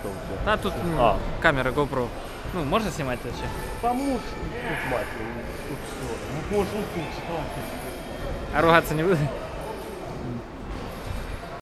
что у тебя? Да, тут камера GoPro. Ну, можно снимать вообще? Помочь тут мать, тут все. Ну, может, тут что? А ругаться не буду?